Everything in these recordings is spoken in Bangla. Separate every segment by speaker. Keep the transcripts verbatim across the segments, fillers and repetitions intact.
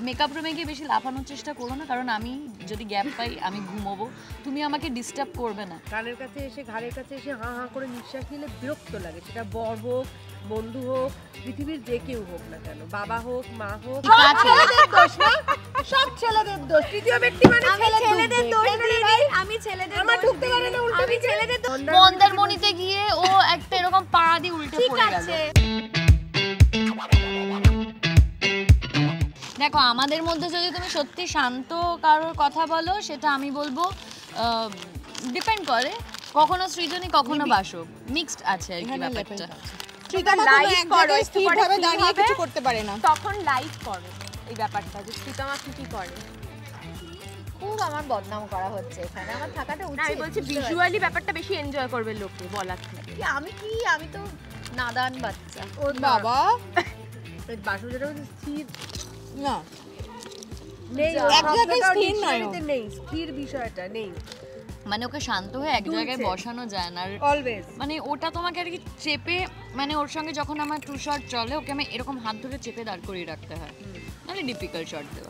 Speaker 1: মেকআপ রুমে গিয়ে বেশি লাফানোর চেষ্টা করো না, কারণ আমি যদি গ্যাপ পাই আমি ঘুমোবো, তুমি আমাকে ডিস্টার্ব করবে না।
Speaker 2: কানের কাছে এসে ঘাড়ের কাছে এসে হাঁ হাঁ করে নিঃশ্বাস নিলে বিরক্ত লাগে, সেটা বর হোক বন্ধু হোক পৃথিবীর যে কেউ হোক না কেন, বাবা হোক মা হোক, ছেলেদের দোষ না, সব ছেলেদের দোষ। তৃতীয় ব্যক্তি মানে
Speaker 3: ছেলেদের দোষ দিদি, আমি ছেলেদের
Speaker 2: আমার ঢুকতে পারে না উল্টো
Speaker 3: আমি ছেলেদের দোষ।
Speaker 1: মন্দারমণিতে গিয়ে ও একটা এরকম পা দিয়ে উল্টে পড়ে গেল। দেখো আমাদের মধ্যে যদি তুমি সত্যি শান্ত কারোর কথা বলো, সেটা আমি বলবো ডিপেন্ড করে, কখনো সৃজনী কখনো বাসব, মিক্সড আছে আর কি ব্যাপারটা।
Speaker 3: শ্রীতমা লাইভ করো, স্থিরভাবে দাঁড়িয়ে কিছু করতে পারে না, তখন লাইভ করো এই ব্যাপারটা যে শ্রীতমা কি কি করে। খুব আমার বদনাম করা হচ্ছে এখানে, আমার থাকাটা উচিত। আমি বলছি ভিজুয়ালি ব্যাপারটা বেশি এনজয় করবে লোকে বলার থেকে। আমি কি, আমি তো নাদান বাচ্চা।
Speaker 2: ও বাবা এই বাসু যেটা স্থির না নেই, এক জায়গায় স্থির নয়, নেই স্থির বিষয়টা নেই,
Speaker 1: মানে ওকে শান্ত হয়ে এক জায়গায় বসানো যায় না
Speaker 2: অলওয়েজ।
Speaker 1: মানে ওটা তোমাকে আর কি চেপে, মানে ওর সঙ্গে যখন আমার টু শট চলে ওকে আমি এরকম হাত ধরে চেপে দাঁড় করিয়ে রাখতে হয়, মানে ডিফিকাল্ট শট দেওয়া।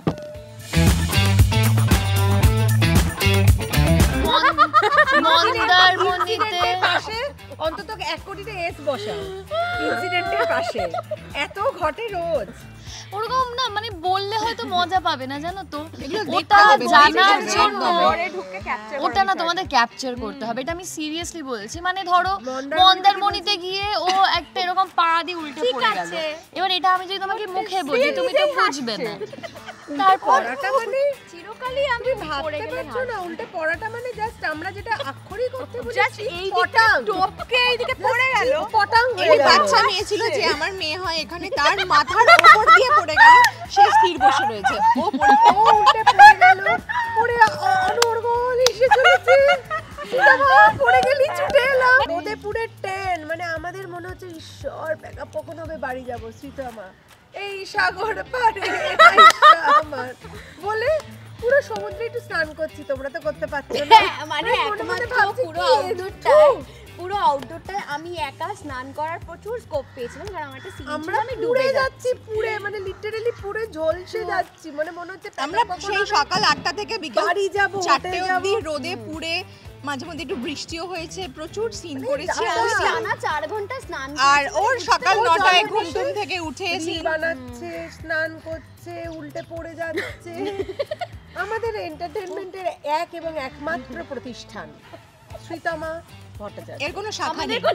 Speaker 1: মন্দারমণিতে
Speaker 2: পাশে অন্তত এক কোটিতে এস বসাও ইনসিডেন্টের পাশে, এত ঘটে রোজ।
Speaker 1: ওরকম না, মানে বললে হয়তো মজা পাবে না, জানো তো, ওটা জানার জন্য ওটা না তোমাদের ক্যাপচার করতে হবে, এটা আমি সিরিয়াসলি বলছি। মানে ধরো মন্দারমণিতে গিয়ে ও একটা এরকম পা দিয়ে উল্টে পড়ে গেল, এবার এটা আমি যদি তোমাকে মুখে বলি তুমি তো বুঝবে না।
Speaker 2: তারপর পড়াটা মানে চিরকালই আমি ভাবতে পারছো না, উল্টে পড়াটা মানে জাস্ট আমরা যেটা আক্ষরিক করতে বুঝি, জাস্ট এই দিকে টপকে এই দিকে পড়ে গেল, পটাং হয়ে গেল।
Speaker 3: বাচ্চা মেয়ে ছিল যে আমার মেয়ে হয় এখানে, তার মাথার উপর দিয়ে পড়ে গেল, সে স্থির বসে রয়েছে, ও পড়ে
Speaker 2: ও উল্টে পড়ে গেল, পড়ে অনর্গল এসে চলেছে, বাবা পড়ে গেলি ছুটে এলাম, ওদের পুরে টেন, মানে আমাদের মনে হচ্ছে ঈশ্বর ব্যাকআপ কখন হবে, বাড়ি যাব শ্রীতমা এই সাগর পারে আমার বলে পুরো সমুদ্রে একটু স্নান করছি, তোমরা তো করতে পারছো না।
Speaker 3: মানে একমাত্র পুরো আউটডোরটায় পুরো আউটডোরটায় আমি একা স্নান করার প্রচুর স্কোপ পেয়েছিলাম, কারণ আমার একটা সিন ছিল আমি ডুবে যাচ্ছি
Speaker 2: পুরে, মানে লিটারালি পুরে ঝলসে যাচ্ছি, মানে মনে হচ্ছে
Speaker 3: আমরা সেই সকাল আটটা থেকে বিকেল
Speaker 2: বাড়ি যাব
Speaker 3: চারটে অবধি রোদে পুড়ে, মাঝে মধ্যে একটু বৃষ্টিও হয়েছে, প্রচুর সিন করেছি
Speaker 2: টানা
Speaker 3: চার ঘন্টা স্নান,
Speaker 2: আর ওর সকাল নটায় ঘুম ঘুম থেকে উঠে সিন বানাচ্ছে, স্নান করছে, উল্টে পড়ে যাচ্ছে। আমাদের এন্টারটেইনমেন্টের এক এবং একমাত্র প্রতিষ্ঠান শ্রীতমা ভট্টাচার্য, এর কোনো শাখা নেই,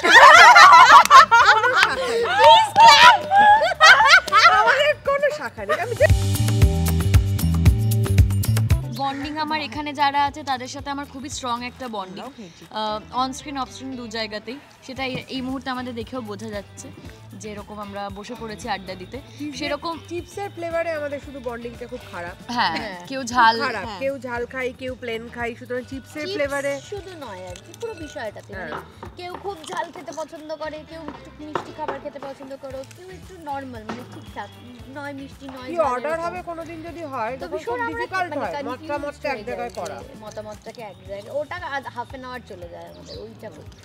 Speaker 2: আমাদের কোনো শাখা নেই। আমি
Speaker 1: বন্ডিং আমার এখানে যারা আছে তাদের সাথে আমার খুবই স্ট্রং একটা bonding, on screen off screen দু জায়গাতেই, সেটা এই মুহূর্তে আমাদের দেখেও বোঝা যাচ্ছে যে এরকম আমরা বসে পড়েছি আড্ডা দিতে, সেরকম
Speaker 2: চিপসের ফ্লেভারে আমাদের শুধু বন্ডিংটা খুব খারাপ।
Speaker 1: হ্যাঁ, কেউ ঝাল
Speaker 2: খারাপ, কেউ ঝাল খাই, কেউ প্লেন খাই, সুতরাং চিপসের ফ্লেভারে
Speaker 3: শুধু নয় আর কি, পুরো বিষয়টাতে মানে কেউ খুব ঝাল খেতে পছন্দ করে, কেউ একটু মিষ্টি খাবার খেতে পছন্দ করে, কেউ একটু নরমাল মানে ঠিকঠাক, নয় মিষ্টি নয়
Speaker 2: কি অর্ডার হবে কোনোদিন যদি হয় তো খুব ডিফিকাল্ট হয় মতামতটা এক জায়গায় করা,
Speaker 3: মতামতটাকে এক জায়গায়, ওটা হাফ এন আওয়ার চলে যায় আমাদের ওইটা বলতে।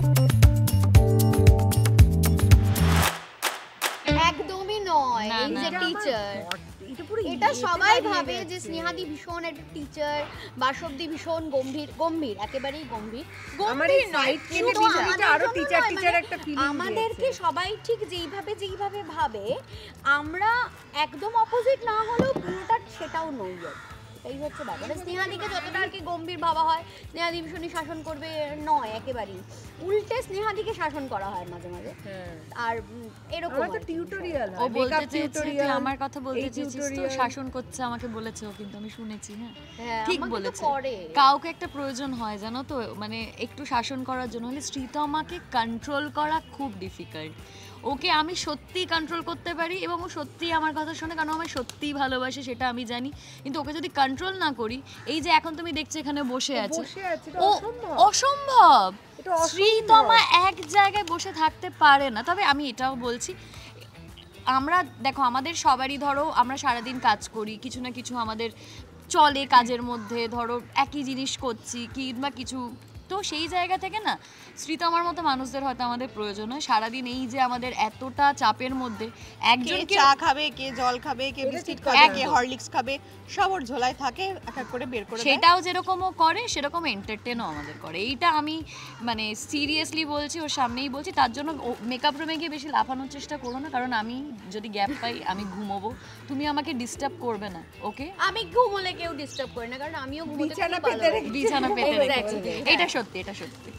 Speaker 3: একদমই নয়, এই যে টিচার, এটা সবাই ভাবে যে স্নেহাদি ভীষণ একটা টিচার, বাসবদি ভীষণ গম্ভীর, গম্ভীর একেবারেই গম্ভীর, গম্ভীর নয়, কিন্তু আরো টিচার টিচার একটা ফিলিং, আমাদেরকে সবাই ঠিক যেইভাবে যেইভাবে ভাবে আমরা একদম অপোজিট না হলেও পুরোটা সেটাও নই। এই হচ্ছে ব্যাপার, স্নেহাদিকে যতটা আর কি গম্ভীর ভাবা হয়, স্নেহাদি ভীষণই শাসন করবে নয়, একেবারেই উল্টে স্নেহাদিকে শাসন করা হয় মাঝে মাঝে। আর এরকম
Speaker 2: একটা টিউটোরিয়াল
Speaker 1: ও বলতে চেয়েছে, তুই আমার কথা বলতে চেয়েছিস তো, শাসন করছে আমাকে বলেছে ও, কিন্তু আমি শুনেছি। হ্যাঁ ঠিক বলেছে, কাউকে একটা প্রয়োজন হয় জানো তো, মানে একটু শাসন করার জন্য, হলে শ্রীতমাকে কন্ট্রোল করা খুব ডিফিকাল্ট। ওকে আমি সত্যি কন্ট্রোল করতে পারি এবং ও সত্যিই আমার কথা শোনে, কারণ আমায় সত্যিই ভালোবাসে সেটা আমি জানি, কিন্তু ওকে যদি কন্ট্রোল না করি, এই যে এখন তুমি দেখছো এখানে বসে আছে, ও অসম্ভব, শ্রীতমা এক জায়গায় বসে থাকতে পারে না। তবে আমি এটাও বলছি, আমরা দেখো আমাদের সবারই ধরো আমরা সারাদিন কাজ করি, কিছু না কিছু আমাদের চলে কাজের মধ্যে, ধরো একই জিনিস করছি কিংবা কিছু তো সেই জায়গা থেকে না শ্রীত আমার মতো মানুষদের হয়তো আমাদের প্রয়োজন হয় সারাদিন এই যে আমাদের এতটা চাপের মধ্যে একজন
Speaker 4: চা খাবে, কে জল খাবে, কে বিস্কিট খাবে, কে হরলিক্স খাবে, সব ওর ঝোলায় থাকে, এক এক করে বের করে দেয়।
Speaker 1: সেটাও যেরকমও করে সেরকম এন্টারটেনও আমাদের করে। এইটা আমি মানে সিরিয়াসলি বলছি, ওর সামনেই বলছি। তার জন্য মেকআপ রুমে গিয়ে বেশি লাফানোর চেষ্টা করো না, কারণ আমি যদি গ্যাপ পাই আমি ঘুমোবো, তুমি আমাকে ডিস্টার্ব করবে না, ওকে?
Speaker 3: আমি ঘুমোলে কেউ ডিস্টার্ব করে না, কারণ আমিও ঘুমোতে
Speaker 2: বিছানা পেতে রেখেছি।
Speaker 1: বিছানা পেতে রেখেছি। এটা সত্যি, এটা সত্যি।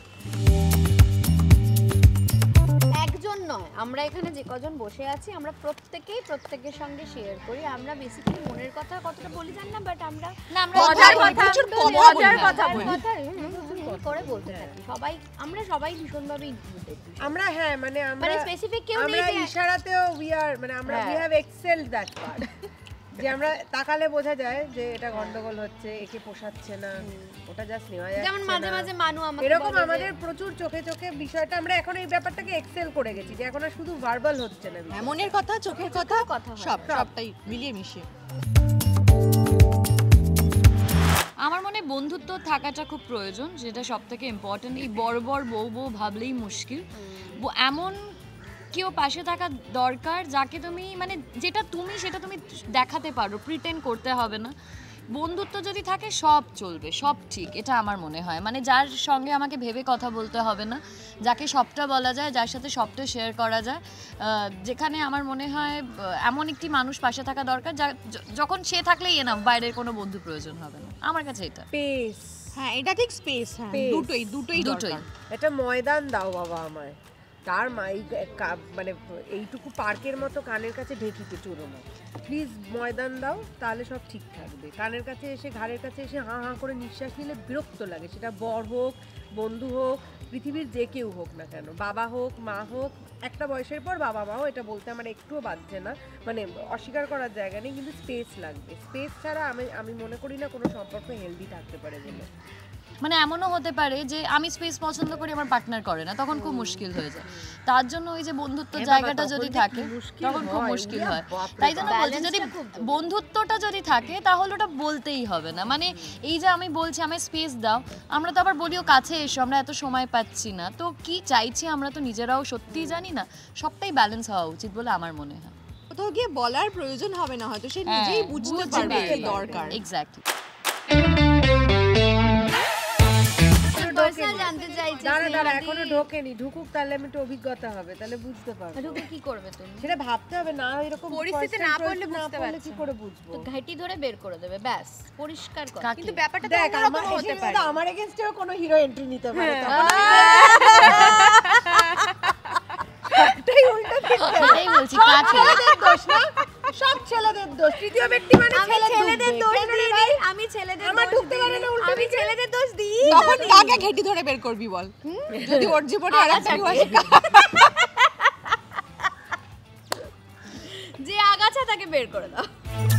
Speaker 3: একজন নয়, আমরা এখানে যে কজন বসে আছি আমরা প্রত্যেকেই প্রত্যেকের সঙ্গে শেয়ার করি। আমরা বেসিক্যালি মনের কথা কতটা বলি জানি না, বাট আমরা
Speaker 1: না আমরা
Speaker 2: মজার কথা, মজার কথা বলি,
Speaker 3: করে বলতে থাকি সবাই। আমরা সবাই ভীষণভাবে ইনক্লুডেড
Speaker 2: আমরা। হ্যাঁ মানে আমরা
Speaker 3: মানে স্পেসিফিক কেউ নেই
Speaker 2: আমরা
Speaker 3: যে
Speaker 2: ইশারাতেও উই আর মানে আমরা we have excelled that part, যে আমরা তাকালে বোঝা যায় যে এটা গন্ডগোল হচ্ছে, একে পোষাচ্ছে না, ওটা জাস্ট নেওয়া যাচ্ছে না।
Speaker 3: যেমন মাঝে মাঝে মানু আমাকে
Speaker 2: এরকম আমাদের প্রচুর চোখে চোখে বিষয়টা, আমরা এখন এই ব্যাপারটাকে এক্সেল করে গেছি, যে এখন আর শুধু ভার্বাল হচ্ছে না,
Speaker 4: মনের কথা, চোখের কথা, সব সবটাই মিলিয়ে মিশিয়ে।
Speaker 1: আমার মনে বন্ধুত্ব থাকাটা খুব প্রয়োজন, যেটা সব থেকে ইম্পর্টেন্ট। এই বড় বড় বউ বউ ভাবলেই মুশকিল। এমন কেউ পাশে থাকা দরকার যাকে তুমি মানে যেটা তুমি সেটা তুমি দেখাতে পারো, প্রিটেন্ড করতে হবে না। বন্ধুত্ব যদি থাকে সব চলবে, সব ঠিক, এটা আমার মনে হয়। মানে যার সঙ্গে আমাকে ভেবে কথা বলতে হবে না, যাকে সবটা বলা যায়, যার সাথে সবটা শেয়ার করা যায়, যেখানে আমার মনে হয় এমন একটি মানুষ পাশে থাকা দরকার যা যখন সে থাকলেই এনাফ, বাইরের কোনো বন্ধু প্রয়োজন হবে না। আমার কাছে এটা
Speaker 2: স্পেস।
Speaker 4: হ্যাঁ এটা ঠিক, স্পেস। হ্যাঁ দুটোই দুটোই
Speaker 1: দুটোই।
Speaker 2: এটা ময়দান দাও বাবা আমায়, তার মাই মানে এইটুকু পার্কের মতো কানের কাছে ঢেকিতে চুরো না, প্লিজ ময়দান দাও, তাহলে সব ঠিক থাকবে। কানের কাছে এসে ঘাড়ের কাছে এসে হাঁ হাঁ করে নিঃশ্বাস নিলে বিরক্ত লাগে, সেটা বর হোক, বন্ধু হোক, পৃথিবীর যে কেউ হোক না কেন, বাবা হোক, মা হোক। একটা বয়সের পর বাবা মাও এটা বলতে আমার একটুও বাধছে না, মানে অস্বীকার করার জায়গা নেই, কিন্তু স্পেস লাগবে। স্পেস ছাড়া আমি আমি মনে করি না কোনো সম্পর্ক হেলদি থাকতে পারে বলে।
Speaker 1: মানে এমনও হতে পারে যে আমি স্পেস পছন্দ করি, আমার পার্টনার করে না, তখন খুব মুশকিল হয়ে যায়। তার জন্য ওই যে বন্ধুত্ব জায়গাটা যদি থাকে তখন খুব মুশকিল হয়। তাই জন্য বলছি যদি বন্ধুত্বটা যদি থাকে তাহলে ওটা বলতেই হবে না। মানে এই যে আমি বলছি আমায় স্পেস দাও, আমরা তো আবার বলিও কাছে এসো, আমরা এত সময় পাচ্ছি না, তো কি চাইছি আমরা তো নিজেরাও সত্যিই জানি না। সবটাই ব্যালেন্স হওয়া উচিত বলে আমার মনে হয়।
Speaker 4: কোথাও গিয়ে বলার প্রয়োজন হবে না, হয়তো সে নিজেই বুঝতে পারবে কি দরকার।
Speaker 1: এক্স্যাক্টলি।
Speaker 3: জানতে চাইছি
Speaker 2: দাঁড়া দাঁড়া এখনো ঢোকেনি, ঢুকুক তাহলে আমি একটু অভিজ্ঞতা হবে, তাহলে বুঝতে পারবো।
Speaker 3: ঢুকে কি করবে তুমি?
Speaker 2: সেটা ভাবতে হবে না, এরকম
Speaker 3: পরিস্থিতি না পড়লে বুঝতে পারছি
Speaker 2: কি করে বুঝবো?
Speaker 3: তো ঘাটি ধরে বের করে দেবে, ব্যাস পরিষ্কার কথা।
Speaker 1: কিন্তু
Speaker 3: ব্যাপারটা তো
Speaker 2: দেখ
Speaker 3: অন্যরকম
Speaker 2: আমার
Speaker 3: হতে পারে।
Speaker 2: আমার এগেইনস্টেও কোনো হিরো এন্ট্রি নিতে পারে, সবটাই উল্টো দিকে।
Speaker 1: সেটাই বলছি, কাছে
Speaker 2: দোষ না, সব ছেলেদের দোষ। তৃতীয় ব্যক্তি মানে
Speaker 3: ছেলেদের দোষ দিই, আমি ছেলেদের
Speaker 2: আমার ঢুকতে পারে না উল্টো
Speaker 3: আমি
Speaker 2: দিকে।
Speaker 3: ছেলেদের দোষ দিই।
Speaker 4: তখন কাকে ঘেটি ধরে বের করবি বল, যদি ওর জীবনে আরেকটা কেউ আসে?
Speaker 3: যে আগাছা তাকে বের করে দাও।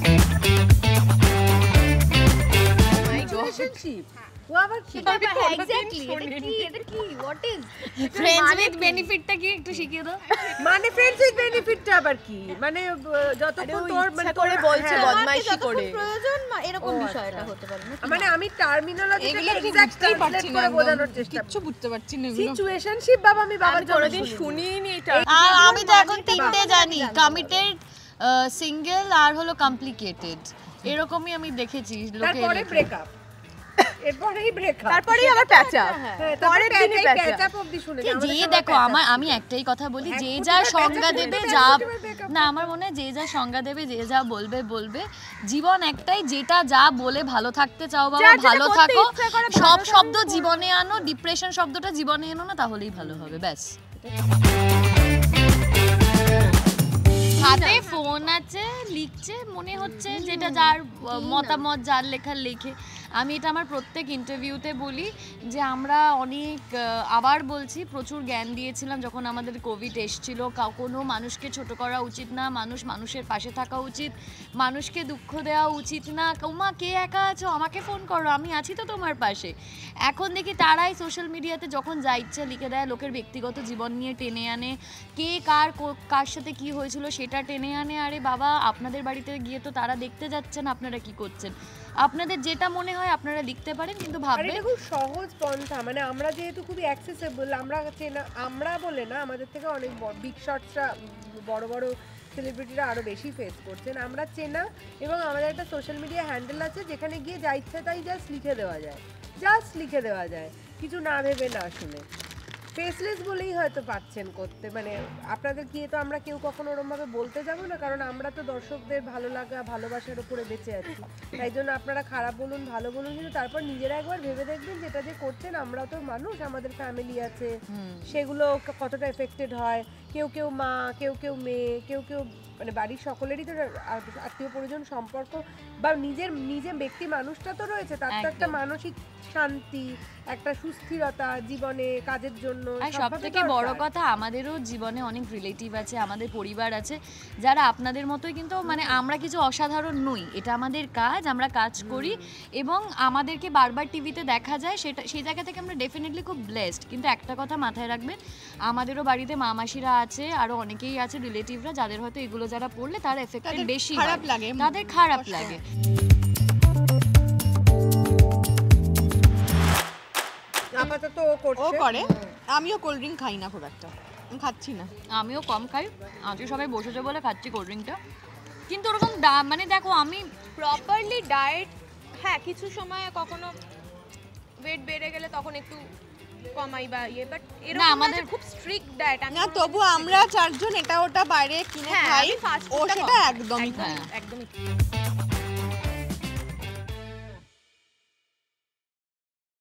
Speaker 2: রিলেশনশিপ ও আবার কি?
Speaker 3: এক্স্যাক্টলি এটা কি, এটা কি, হোয়াট ইজ
Speaker 1: ফ্রেন্ডস উইথ বেনিফিটটা কি একটু শিখিয়ে দাও।
Speaker 2: মানে ফ্রেন্ডস উইথ বেনিফিটটা আবার কি? মানে যতক্ষণ তোর মানে
Speaker 4: করে বলছে
Speaker 2: হ্যাঁ,
Speaker 4: বদমাইশি করে,
Speaker 3: প্রয়োজন এরকম বিষয়টা হতে পারে না।
Speaker 2: মানে আমি টার্মিনোলজিটাকে
Speaker 4: এগুলো ঠিক
Speaker 2: এক্সাক্ট
Speaker 4: বুঝতেই
Speaker 2: ট্রান্সলেট
Speaker 4: পারছি না,
Speaker 2: করে বোঝানোর চেষ্টা
Speaker 4: কিচ্ছু বুঝতে পারছি না এগুলো।
Speaker 2: সিচুয়েশনশিপ বাবা আমি বাবার জন্য
Speaker 4: শুনিনি এটা।
Speaker 1: আর আমি তো এখন তিনটে জানি, কমিটেড, সিঙ্গেল আর হলো কমপ্লিকেটেড, এরকমই আমি দেখেছি লোকে।
Speaker 2: তারপরে ব্রেকআপ, এরপরেই ব্রেকআপ,
Speaker 4: তারপরেই আবার প্যাচা,
Speaker 2: পরের দিনই প্যাচআপ অবধি শুনে
Speaker 1: যে যে দেখো আমার আমি একটাই কথা বলি, যে যা সংজ্ঞা দেবে, যা না আমার মনে হয় যে যা সংজ্ঞা দেবে, যে যা বলবে বলবে, জীবন একটাই, যেটা যা বলে ভালো থাকতে চাও বাবা ভালো থাকো, সব শব্দ জীবনে আনো, ডিপ্রেশন শব্দটা জীবনে এনো না, তাহলেই ভালো হবে, ব্যাস। হাতে ফোন আছে, লিখছে, মনে হচ্ছে যেটা যার মতামত, যার লেখার লেখে। আমি এটা আমার প্রত্যেক ইন্টারভিউতে বলি যে আমরা অনেক, আবার বলছি, প্রচুর জ্ঞান দিয়েছিলাম যখন আমাদের কোভিড এসেছিল। কোনো মানুষকে ছোট করা উচিত না, মানুষ মানুষের পাশে থাকা উচিত, মানুষকে দুঃখ দেওয়া উচিত না। উমা কে একা আছো, আমাকে ফোন করো, আমি আছি তো তোমার পাশে। এখন দেখি তারাই সোশ্যাল মিডিয়াতে যখন যা ইচ্ছা লিখে দেয়, লোকের ব্যক্তিগত জীবন নিয়ে টেনে আনে, কে কার কার সাথে কি হয়েছিল সেটা এটা টেনে আনে আরে বাবা আপনাদের বাড়িতে গিয়ে তো তারা দেখতে যাচ্ছেন আপনারা কি করছেন, আপনাদের যেটা মনে হয় আপনারা লিখতে পারেন, কিন্তু ভাববেন
Speaker 2: এটা খুব সহজ পন্থা, মানে আমরা যেহেতু খুবই অ্যাক্সেসেবল, আমরা চেনা, আমরা বলে না আমাদের থেকে অনেক বিগ শটসরা বড় বড় সেলিব্রিটিরা আরও বেশি ফেস করছেন, আমরা চেনা এবং আমাদের একটা সোশ্যাল মিডিয়া হ্যান্ডেল আছে যেখানে গিয়ে যা ইচ্ছা তাই জাস্ট লিখে দেওয়া যায়, জাস্ট লিখে দেওয়া যায় কিছু না ভেবে না শুনে। ফেসলেস বলেই হয়তো পাচ্ছেন করতে, মানে আপনাদের গিয়ে তো আমরা কেউ কখনো ওরমভাবে বলতে যাবো না, কারণ আমরা তো দর্শকদের ভালো লাগা ভালোবাসার উপরে বেঁচে আছি, তাই জন্য আপনারা খারাপ বলুন ভালো বলুন, কিন্তু তারপর নিজেরা একবার ভেবে দেখবেন যেটা যে করছেন, আমরাও তো মানুষ, আমাদের ফ্যামিলি আছে, সেগুলো কতটা এফেক্টেড হয়, কেউ কেউ মা, কেউ কেউ মেয়ে, কেউ কেউ মানে বাড়ির সকলেরই তো আত্মীয় পরিজন সম্পর্ক বা নিজের নিজে ব্যক্তি মানুষটা তো রয়েছে, তার তো একটা মানসিক শান্তি, একটা সুস্থিরতা জীবনে, কাজের জন্য।
Speaker 1: আর সবথেকে বড় কথা আমাদেরও জীবনে অনেক রিলেটিভ আছে, আমাদের পরিবার আছে যারা আপনাদের মতোই, কিন্তু মানে আমরা কিছু অসাধারণ নই, এটা আমাদের কাজ, আমরা কাজ করি এবং আমাদেরকে বারবার টিভিতে দেখা যায়, সেটা সেই জায়গা থেকে আমরা ডেফিনেটলি খুব ব্লেসড। কিন্তু একটা কথা মাথায় রাখবেন, আমাদেরও বাড়িতে মামাসিরা আছে, আরও অনেকেই আছে রিলেটিভরা যাদের হয়তো এগুলো যারা পড়লে তারা এফেক্টেড বেশি
Speaker 4: খারাপ লাগে,
Speaker 1: তাদের খারাপ লাগে।
Speaker 2: আপাতত ও করছে,
Speaker 4: ও করে, আমিও কোল্ড ড্রিঙ্ক খাই না খুব একটা, আমি খাচ্ছি না,
Speaker 1: আমিও কম খাই, আজকে সবাই বসেছে বলে খাচ্ছি কোল্ড ড্রিঙ্কটা, কিন্তু ওরকম মানে দেখো আমি
Speaker 5: প্রপারলি ডায়েট, হ্যাঁ কিছু সময় কখনো ওয়েট বেড়ে গেলে তখন একটু কমাই বা ইয়ে, বাট এরকম আমাদের খুব স্ট্রিক্ট ডায়েট
Speaker 4: না, তবু আমরা চারজন এটা ওটা বাইরে কিনে খাই, ও সেটা একদমই খায়
Speaker 5: একদমই